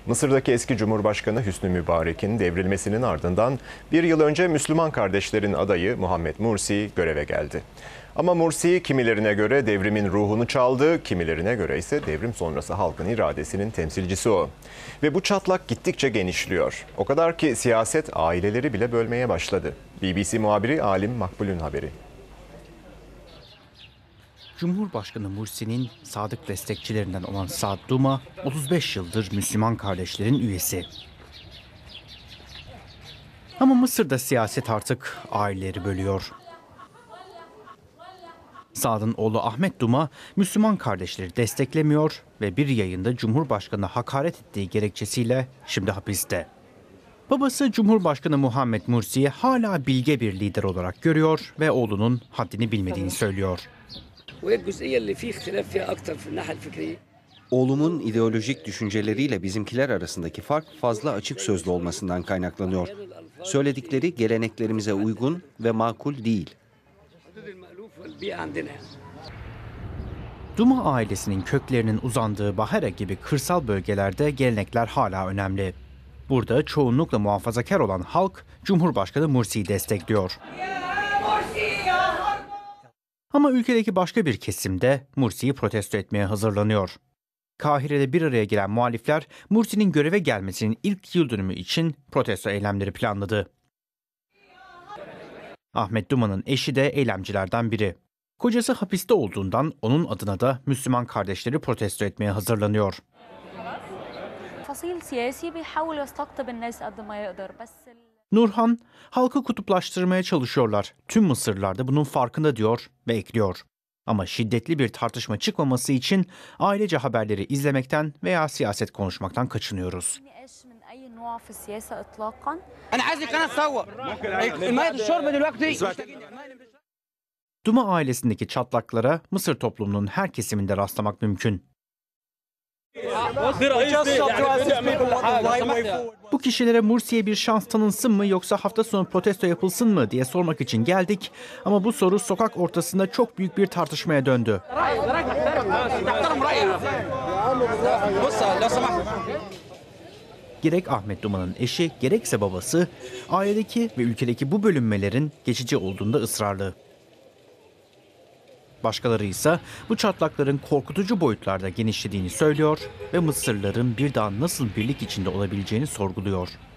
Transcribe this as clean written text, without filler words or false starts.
Mısır'daki eski Cumhurbaşkanı Hüsnü Mübarek'in devrilmesinin ardından bir yıl önce Müslüman kardeşlerin adayı Muhammed Mursi göreve geldi. Ama Mursi kimilerine göre devrimin ruhunu çaldı, kimilerine göre ise devrim sonrası halkın iradesinin temsilcisi o. Ve bu çatlak gittikçe genişliyor. O kadar ki siyaset aileleri bile bölmeye başladı. BBC muhabiri Alim Makbul'ün haberi. Cumhurbaşkanı Mursi'nin sadık destekçilerinden olan Saad Duma, 35 yıldır Müslüman kardeşlerin üyesi. Ama Mısır'da siyaset artık aileleri bölüyor. Saad'ın oğlu Ahmet Duma, Müslüman kardeşleri desteklemiyor ve bir yayında Cumhurbaşkanı'na hakaret ettiği gerekçesiyle şimdi hapiste. Babası Cumhurbaşkanı Muhammed Mursi'yi hala bilge bir lider olarak görüyor ve oğlunun haddini bilmediğini söylüyor. Oğlumun ideolojik düşünceleriyle bizimkiler arasındaki fark fazla açık sözlü olmasından kaynaklanıyor. Söyledikleri geleneklerimize uygun ve makul değil. Duma ailesinin köklerinin uzandığı Bahare gibi kırsal bölgelerde gelenekler hala önemli. Burada çoğunlukla muhafazakar olan halk Cumhurbaşkanı Mursi'yi destekliyor. Ama ülkedeki başka bir kesim de Mursi'yi protesto etmeye hazırlanıyor. Kahire'de bir araya gelen muhalifler Mursi'nin göreve gelmesinin ilk yıl dönümü için protesto eylemleri planladı. Ahmet Duma'nın eşi de eylemcilerden biri. Kocası hapiste olduğundan onun adına da Müslüman kardeşleri protesto etmeye hazırlanıyor. Nurhan, halkı kutuplaştırmaya çalışıyorlar. Tüm Mısırlılar da bunun farkında diyor ve ekliyor. Ama şiddetli bir tartışma çıkmaması için ailece haberleri izlemekten veya siyaset konuşmaktan kaçınıyoruz. Duma ailesindeki çatlaklara Mısır toplumunun her kesiminde rastlamak mümkün. Bu kişilere Mursi'ye bir şans tanınsın mı yoksa hafta sonu protesto yapılsın mı diye sormak için geldik. Ama bu soru sokak ortasında çok büyük bir tartışmaya döndü. Gerek Ahmet Duma'nın eşi gerekse babası ailedeki ve ülkedeki bu bölünmelerin geçici olduğunda ısrarlı. Başkaları ise bu çatlakların korkutucu boyutlarda genişlediğini söylüyor ve Mısırlıların bir daha nasıl birlik içinde olabileceğini sorguluyor.